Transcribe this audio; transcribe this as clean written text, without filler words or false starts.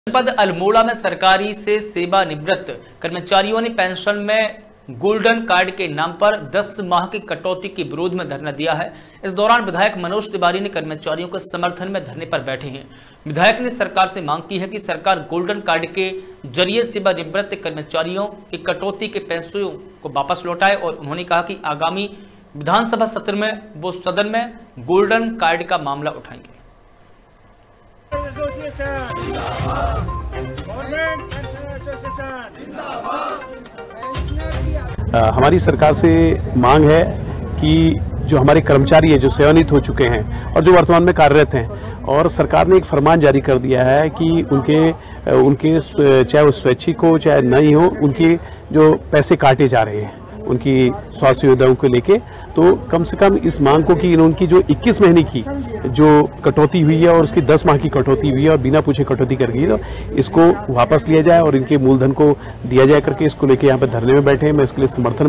जनपद अल्मोड़ा में सरकारी से सेवानिवृत्त कर्मचारियों ने पेंशन में गोल्डन कार्ड के नाम पर 10 माह की कटौती के विरोध में धरना दिया है। इस दौरान विधायक मनोज तिवारी ने कर्मचारियों के समर्थन में धरने पर बैठे हैं। विधायक ने सरकार से मांग की है कि सरकार गोल्डन कार्ड के जरिए सेवानिवृत्त कर्मचारियों की कटौती के पैसों को वापस लौटाए और उन्होंने कहा कि आगामी विधानसभा सत्र में वो सदन में गोल्डन कार्ड का मामला उठाएंगे। हमारी सरकार से मांग है कि जो हमारे कर्मचारी है जो सेवानिवृत्त हो चुके हैं और जो वर्तमान में कार्यरत हैं, और सरकार ने एक फरमान जारी कर दिया है कि उनके चाहे वो स्वैच्छिक हो चाहे नहीं हो, उनके जो पैसे काटे जा रहे हैं उनकी स्वास्थ्य सुविधाओं को लेके, तो कम से कम इस मांग को कि उनकी जो 21 महीने की जो कटौती हुई है और उसकी 10 माह की कटौती हुई है और बिना पूछे कटौती कर गई, तो इसको वापस लिया जाए और इनके मूलधन को दिया जाए करके इसको लेके यहाँ पे धरने में बैठे हैं। मैं इसके लिए समर्थन